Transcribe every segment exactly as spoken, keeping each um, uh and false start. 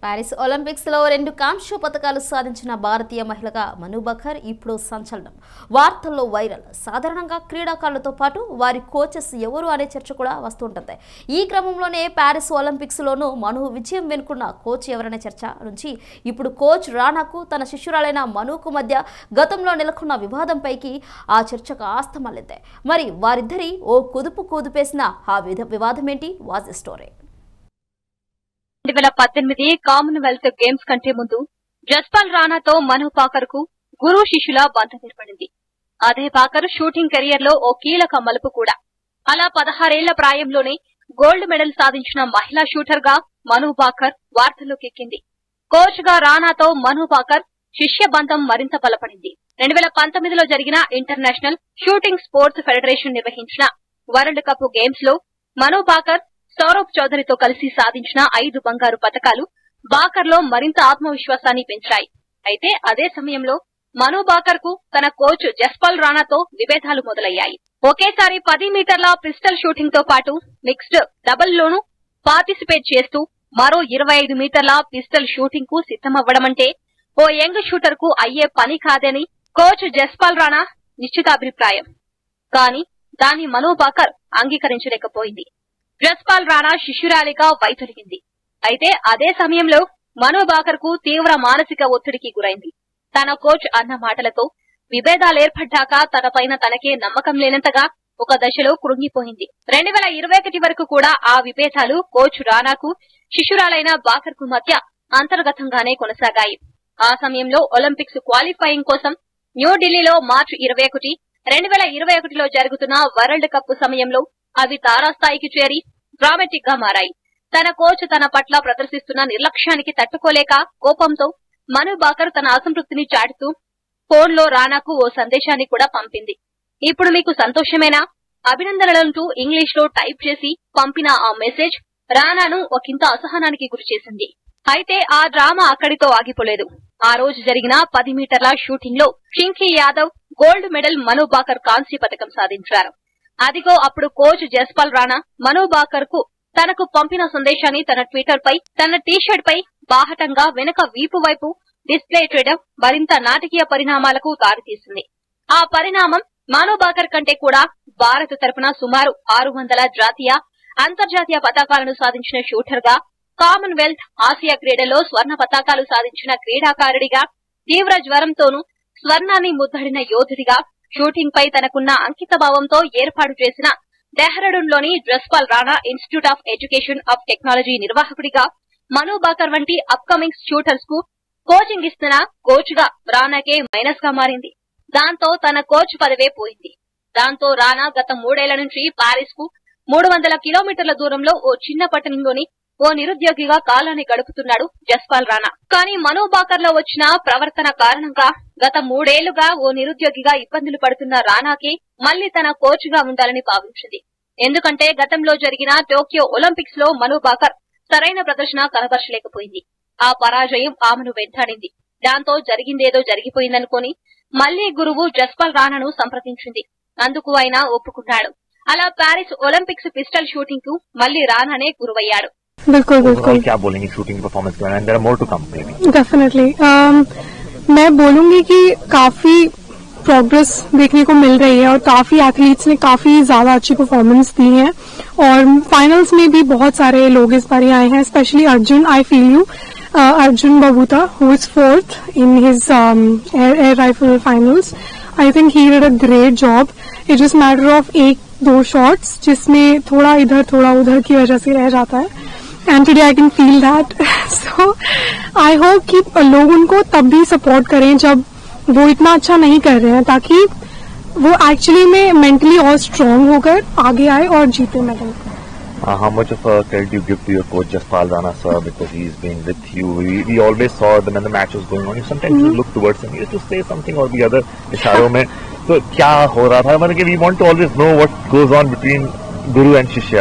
Paris Olympics లో రెండు కాంస్య పతకాలు సాధించిన భారతీయ మహిళగా మను బకర్ ఇప్పుడు సంచలనం. వార్తల్లో వైరల్. సాధారణంగా క్రీడాకారులతో పాటు వారి కోచెస్ ఎవరు అనే చర్చ కూడా వస్తుంటుంది. ఈ క్రమంలోనే పారిస్ ఒలింపిక్స్ లోనూ మను విజయం వెనుకున్న కోచ్ ఎవరనే చర్చ నుంచి ఇప్పుడు కోచ్ రానాకు తన శిష్యురాలైన మనుకు మధ్య గతంలో నెలకొన్న వివాదంపైకి ఆ చర్చ కాస్త మళ్ళింది. మరి వారిద్దరి ఓ కుదుపు కుదుపేసిన ఆ వివాదం ఏంటి? వాజ్ స్టోరీ. రెండు వేల పద్దెనిమిది కామన్వెల్త్ గేమ్స్ కంటే ముందు జస్పాల్ రానాతో మను బాకర్ కు గురు శిష్యుల బంధం ఏర్పడింది. అదే బాకర్ షూటింగ్ కెరియర్ లో ఓ కీలక మలుపు కూడా. అలా పదహారేళ్ల ప్రాయంలోనే గోల్డ్ మెడల్ సాధించిన మహిళా షూటర్ గా మను బాకర్ వార్తల్లోకి ఎక్కింది. కోచ్ గా రానాతో మను బాకర్ శిష్య బంధం మరింత బలపడింది. రెండు వేల పంతొమ్మిదిలో జరిగిన ఇంటర్నేషనల్ షూటింగ్ స్పోర్ట్స్ ఫెడరేషన్ నిర్వహించిన వరల్డ్ కప్ గేమ్స్ లో మను బాకర్ సౌరభ్ చౌదరితో కలిసి సాధించిన ఐదు బంగారు పతకాలు బాకర్ లో మరింత ఆత్మవిశ్వాసాన్ని పెంచాయి. అయితే అదే సమయంలో మను బాకర్ కు తన కోచ్ జస్పాల్ రానాతో విభేదాలు మొదలయ్యాయి. ఒకేసారి పది మీటర్ల పిస్టల్ షూటింగ్ తో పాటు మిక్స్డ్ డబుల్ లోనూ పార్టిసిపేట్ చేస్తూ మరో ఇరవై ఐదు మీటర్ల పిస్టల్ షూటింగ్ కు సిద్దమవ్వడమంటే ఓ యంగ్ షూటర్ కు అయ్యే పని కాదని కోచ్ జస్పాల్ రానా నిశ్చితాభిప్రాయం. కానీ దాన్ని మను బాకర్ అంగీకరించలేకపోయింది. జస్పాల్ రానా శిష్యురాలిగా వైదొలిగింది. అయితే అదే సమయంలో మను బాకర్ కు తీవ్ర మానసిక ఒత్తిడికి గురైంది. తన కోచ్ అన్న మాటలతో విభేదాలేర్పడ్డాక తనపైన తనకే నమ్మకం లేనంతగా ఒక దశలో కృంగిపోయింది. రెండు వేల ఇరవై ఒకటి వరకు కూడా ఆ విభేదాలు కోచ్ రానాకు శిష్యురాలైన బాకర్ కు మధ్య అంతర్గతంగానే కొనసాగాయి. ఆ సమయంలో ఒలింపిక్స్ క్వాలిఫైయింగ్ కోసం న్యూఢిల్లీలో మార్చి ఇరవై ఒకటి రెండు వేల ఇరవై ఒకటిలో జరుగుతున్న వరల్డ్ కప్ సమయంలో అవి తారాస్థాయికి చేరి డ్రామాటిక్ గా మారాయి. తన కోచ్ తన పట్ల ప్రదర్శిస్తున్న నిర్లక్ష్యానికి తట్టుకోలేక కోపంతో మను బాకర్ తన అసంతృప్తిని చాటుతూ ఫోన్ లో రానాకు ఓ సందేశాన్ని కూడా పంపింది. ఇప్పుడు మీకు సంతోషమేనా? అభినందనలంటూ ఇంగ్లీష్ లో టైప్ చేసి పంపిన ఆ మెసేజ్ రానాను ఒకంత అసహనానికి గురిచేసింది. అయితే ఆ డ్రామా అక్కడితో ఆగిపోలేదు. ఆ రోజు జరిగిన పది మీటర్ల షూటింగ్ లో షింకీ యాదవ్ గోల్డ్ మెడల్, మను బాకర్ కాంస్య పతకం సాధించారు. అదిగో అప్పుడు కోచ్ జస్పాల్ రానా మను బాకర్ కు తనకు పంపిన సందేశాన్ని తన ట్విట్టర్ పై తన టీషర్ట్ పై బాహటంగా వెనుక వీపు వైపు డిస్ప్లే చేయడం మరింత నాటకీయ పరిణామాలకు దారితీసింది. ఆ పరిణామం మను బాకర్ కంటే కూడా భారత్ తరపున సుమారు ఆరు వందల జాతీయ, అంతర్జాతీయ పతాకాలను సాధించిన షూటర్ గా, కామన్వెల్త్, ఆసియా క్రీడల్లో స్వర్ణ పతాకాలు సాధించిన క్రీడాకారుడిగా, తీవ్ర జ్వరంతోనూ స్వర్ణాన్ని ముద్దడిన యోధుడిగా, షూటింగ్ పై తనకున్న అంకిత భావంతో ఏర్పాటు చేసిన డెహ్రాడూన్ లోని Jaspal Rana institute of education of technology నిర్వాహకుడిగా మను బాకర్ వంటి అప్కమింగ్ షూటర్స్ కు కోచింగ్ ఇస్తున్న కోచ్ గా రానాకే మైనస్ గా మారింది. దాంతో తన కోచ్ పదవే పోయింది. దాంతో రానా గత మూడేళ్ల నుంచి పారిస్ కు మూడు వందల కిలోమీటర్ల దూరంలో ఓ చిన్న పట్టణంలోని ఓ నిరుద్యోగిగా కాలాన్ని గడుపుతున్నాడు జస్పాల్ రానా. కానీ మను బాకర్ లో వచ్చిన ప్రవర్తన కారణంగా గత మూడేళ్లుగా ఓ నిరుద్యోగిగా ఇబ్బందులు పడుతున్న రానాకి మళ్లీ తన కోచ్ గా ఉండాలని భావించింది. ఎందుకంటే గతంలో జరిగిన టోక్యో ఒలింపిక్స్ లో మను బాకర్ సరైన ప్రదర్శన కనబరచలేకపోయింది. ఆ పరాజయం ఆమెను వెంటాడింది. దాంతో జరిగిందేదో జరిగిపోయిందనుకుని మళ్లీ గురువు జస్పాల్ రానాను సంప్రదించింది. అందుకు ఆయన ఒప్పుకున్నాడు. అలా పారిస్ ఒలింపిక్స్ పిస్టల్ షూటింగ్ కు మళ్లీ రానానే గురువయ్యాడు. बिल्कुल बिल्कुल क्या बोलेंगे शूटिंग परफॉर्मेंस के बारे में? There are more to come definitely. मैं बोलूंगी कि काफी प्रोग्रेस देखने को मिल रही है और काफी एथलीट्स ने काफी ज्यादा अच्छी परफॉर्मेंस दी है और फाइनल्स में भी बहुत सारे लोग इस बार आए हैं. Specially Arjun, I feel you, Arjun Babuta who is fourth in his air rifle finals. I think he did a great job. It is matter of एक दो शॉट्स जिसमें थोड़ा इधर थोड़ा उधर की वजह से रह जाता है. And today I can feel that. So I hope कि लोग उनको तब भी सपोर्ट करें जब वो इतना अच्छा नहीं कर रहे हैं, ताकि वो एक्चुअली में मेंटली और स्ट्रांग होकर आगे आए और जीते medal. Uh, how much of a credit you give to your coach Jaspal Rana sir, because he's been with you? We, we always saw that when the match was going on, you sometimes mm-hmm. you look towards him, you used to say something or the other. Isharo mein. So क्या हो रहा था? मतलब we want to always know what goes on between Guru and Shishya.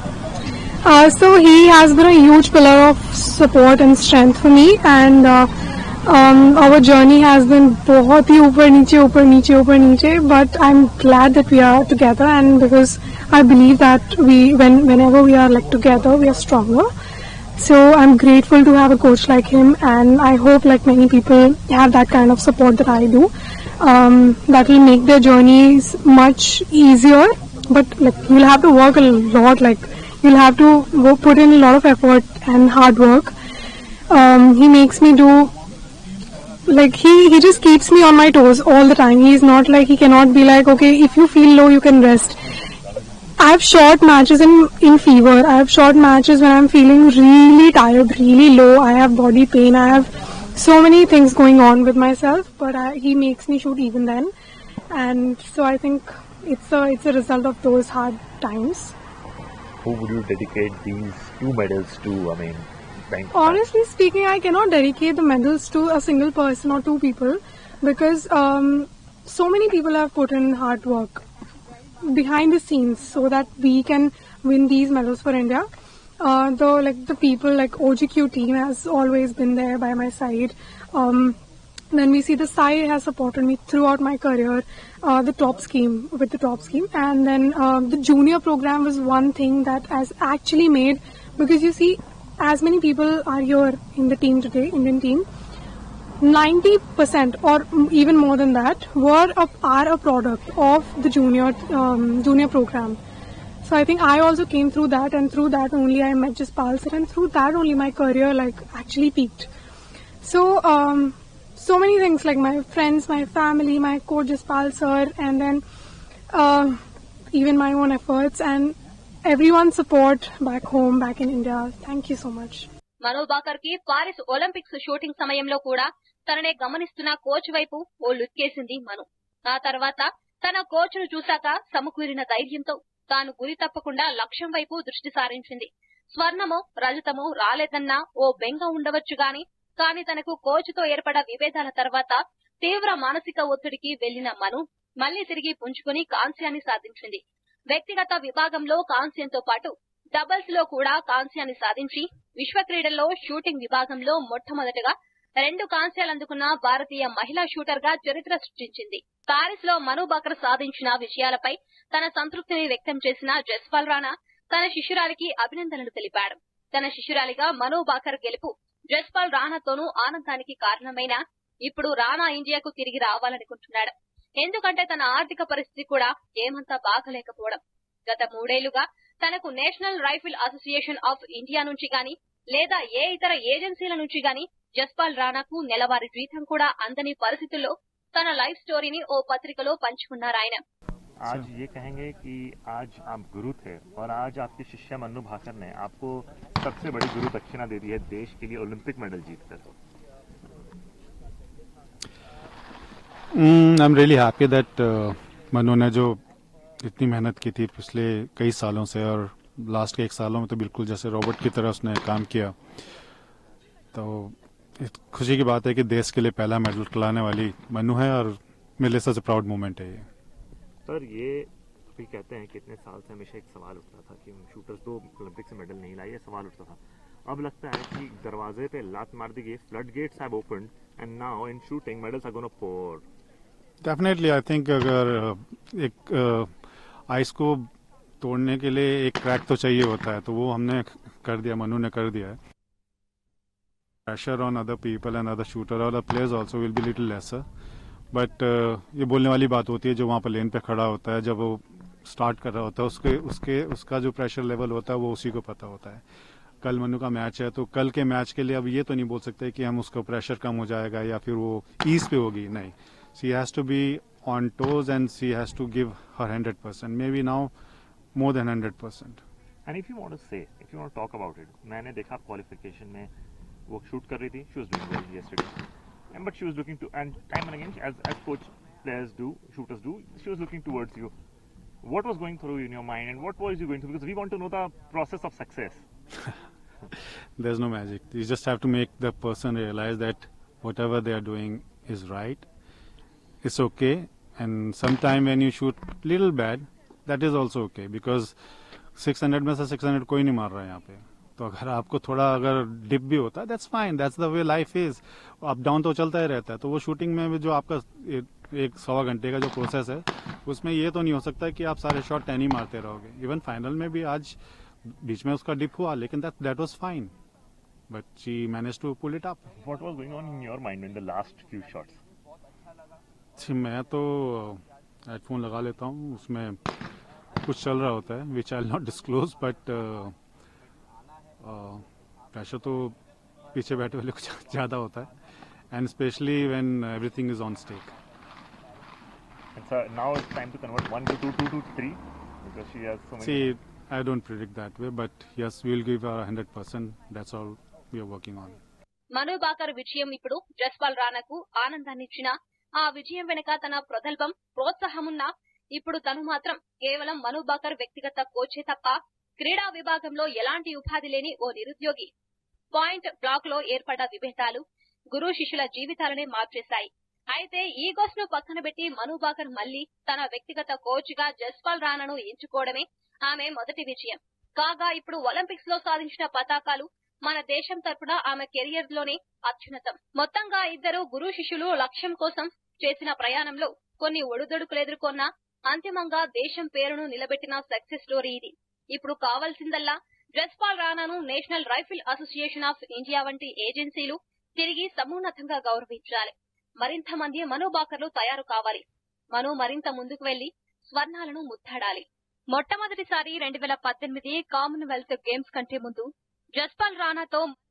Uh, so he has been a huge pillar of support and strength for me, and uh, um, our journey has been बहुत ही ऊपर नीचे ऊपर नीचे ऊपर नीचे, but I'm glad that we are together, and because I believe that we when whenever we are like together we are stronger. So I'm grateful to have a coach like him, and I hope like many people have that kind of support that I do. Um, that will make their journeys much easier, but like you'll have to work a lot, like you'll have to go put in a lot of effort and hard work. Um, he makes me do like he he just keeps me on my toes all the time. He's not like, he cannot be like, okay, if you feel low you can rest. I've shot matches in in fever. I've shot matches when I'm feeling really tired, really low. I have body pain. I have so many things going on with myself, but I, he makes me shoot even then. And so I think it's a it's a result of those hard times. Who would you dedicate these two medals to? I mean, thank Honestly speaking, I cannot dedicate the medals to a single person or two people, because um, so many people have put in hard work behind the scenes so that we can win these medals for India. Uh, the like the people like O G Q team has always been there by my side. Um, then we see the Sai has supported me throughout my career. Uh, the top scheme with the top scheme, and then uh, the junior program was one thing that has actually made, because you see, as many people are here in the team today, Indian team, ninety percent or even more than that were a, are a product of the junior um, junior program. So I think I also came through that, and through that only I met Jaspal sir, and through that only my career like actually peaked. So um, so many things, like my friends, my family, my coach Jaspal sir, and then uh, even my own efforts and everyone's support back home, back in India. Thank you so much. మను బాకర్ కి Paris Olympics shooting సమయంలో కూడా తననే గమనిస్తున్న coach వైపు ఓ లుక్కేసింది మను. ఆ తర్వాత తన coach ను చూశాక సమకూరిన ధైర్యంతో తాను గురి తప్పకుండా లక్ష్యం వైపు దృష్టి సారించింది. స్వర్ణమో రజతమో రాలేదన్నా ఓ బెంగ ఉండవచ్చు గాని, కానీ తనకు కోచ్ తో ఏర్పడ విభేదాల తర్వాత తీవ్ర మానసిక ఒత్తిడికి వెళ్లిన మను మళ్లీ తిరిగి పుంజుకుని కాంస్యాన్ని సాధించింది. వ్యక్తిగత విభాగంలో కాంస్యంతో పాటు డబుల్స్ లో కూడా కాంస్యాన్ని సాధించి విశ్వ క్రీడల్లో షూటింగ్ విభాగంలో మొట్టమొదటగా రెండు కాంస్యాలు అందుకున్న భారతీయ మహిళా షూటర్ గా చరిత్ర సృష్టించింది. పారిస్ లో మను బాకర్ సాధించిన విజయాలపై తన సంతృప్తిని వ్యక్తం చేసిన జస్పాల్ రాణా తన శిష్యురాలికి అభినందనలు తెలిపాడు. తన శిష్యురాలిగా మను బాకర్ గెలుపు జస్పాల్ రాణాతోనూ ఆనందానికి కారణమైన ఇప్పుడు రాణా ఇండియాకు తిరిగి రావాలనుకుంటున్నాడు. ఎందుకంటే తన ఆర్థిక పరిస్థితి కూడా ఏమంతా బాగలేకపోవడం. గత మూడేళ్లుగా తనకు national rifle association of India నుంచి గాని లేదా ఏ ఇతర ఏజెన్సీల నుంచి గాని జస్పాల్ రాణాకు నెలవారీ జీతం కూడా అందని పరిస్థితుల్లో తన లైఫ్ స్టోరీని ఓ పత్రికలో పంచుకున్నారాయన. आज ये कहेंगे कि आज आप गुरु थे और आज आपके शिष्य मनु भाकर ने आपको सबसे बड़ी गुरु दक्षिणा दे दी है देश के लिए ओलंपिक मेडल जीतकर. I am really happy that Manu ने जो इतनी मेहनत की थी पिछले कई सालों से, और लास्ट के एक सालों में तो बिल्कुल जैसे रोबोट की तरह उसने काम किया. तो खुशी की बात है कि देश के लिए पहला मेडल लाने वाली मनु है, और मेरे लिए सबसे प्राउड मोमेंट है ये. सर, ये भी कहते हैं कि इतने साल से हमेशा एक सवाल उठता था कि शूटर्स तो ओलंपिक से मेडल नहीं लाए, ये सवाल उठता था. अब लगता है कि दरवाजे पे लात मार दी गई, flood gates have opened and now in shooting medals are gonna pour. Definitely I think अगर एक आइस को तोड़ने के लिए एक क्रैक तो चाहिए होता है, तो वो हमने कर दिया, मनु ने कर दिया है. Pressure on other people and other shooter और players also will be little lesser, but ये बोलने वाली बात होती है जो वहाँ पर लेन पे खड़ा होता है, जब वो स्टार्ट कर रहा होता है, उसके उसके उसका जो प्रेशर लेवल होता है वो उसी को पता होता है. कल मनु का मैच है, तो कल के मैच के लिए अब ये तो नहीं बोल सकते कि हम उसका प्रेशर कम हो जाएगा या फिर वो ईज पे होगी, नहीं. She has to be on toes and she has to give her hundred percent, maybe now more than hundred percent. And if you want to say, if you want to talk about it, मैंने देखा qualification में वो shoot कर रही थी, she was doing well yesterday, and but she was looking to, and time and again as as coach players do, shooters do, she was looking towards you. What was going through in your mind and what was you going through, because we want to know the process of success. There's no magic. You just have to make the person realize that whatever they are doing is right, it's okay, and sometime when you shoot little bad, that is also okay, because six hundred में से six hundred कोई नहीं मार रहा है यहाँ पे. तो अगर आपको थोड़ा अगर डिप भी होता है, that's fine, that's the way life is. Up down तो चलता ही रहता है. तो वो शूटिंग में भी जो आपका एक सवा घंटे का जो प्रोसेस है, उसमें ये तो नहीं हो सकता कि आप सारे शॉट टेन ही मारते रहोगे. इवन फाइनल में भी आज बीच में उसका डिप हुआ, लेकिन that that was fine. but she managed to pull it up. What was going on in your mind in the last few shots? जी, मैं तो हेडफोन लगा लेता हूँ, उसमें कुछ चल रहा होता है which I will not disclose, but pressure तो पीछे बैठे वाले कुछ ज़्यादा होता है, and specially when everything is on stake. And so now it's time to convert one to two, two to three, because she has so many. See, I don't predict that way, but yes, we will give her one hundred percent. That's all we are working on. Manu Bhaker విజయం ఇప్పుడు జస్పాల్ రాణాకు ఆనందాన్నిచ్చినా, ఆ విజయం వెనుక తన ప్రగల్భం ప్రోత్సాహమున్నా ఇప్పుడు తను మాత్రం కేవలం మను బాకర్ వ్యక్తిగత కోచే తప్ప క్రీడా విభాగంలో ఎలాంటి ఉపాధి లేని ఓ నిరుద్యోగి. పాయింట్ బ్లాక్ లో ఏర్పడ్డ విభేదాలు గురు శిష్యుల జీవితాలనే మార్చేశాయి. అయితే ఈగోస్ ను పక్కన పెట్టి మను బాకర్ మళ్లీ తన వ్యక్తిగత కోచ్ గా జస్పాల్ రాణాను ఎంచుకోవడమే ఆమె మొదటి విజయం. కాగా ఇప్పుడు ఒలింపిక్స్ లో సాధించిన పతాకాలు మన దేశం తరపున ఆమె కెరియర్ లోనే అత్యున్నతం. మొత్తంగా ఇద్దరు గురు శిష్యులు లక్ష్యం కోసం చేసిన ప్రయాణంలో కొన్ని ఒడిదుడుకులు ఎదుర్కొన్నా అంతిమంగా దేశం పేరును నిలబెట్టిన సక్సెస్ స్టోరీ ఇది. ఇప్పుడు కావాల్సిందల్లా జస్పాల్ రాణాను national rifle association of India వంటి ఏజెన్సీలు తిరిగి సమున్నతంగా గౌరవించాలి. మరింత మంది మను బాకర్లు తయారు కావాలి. మను మరింత ముందుకు వెళ్లి స్వర్ణాలను ముద్దాడాలి. మొట్టమొదటిసారి రెండు వేల పద్దెనిమిది కామన్వెల్త్ గేమ్స్ కంటే ముందు జస్పాల్ రాణాతో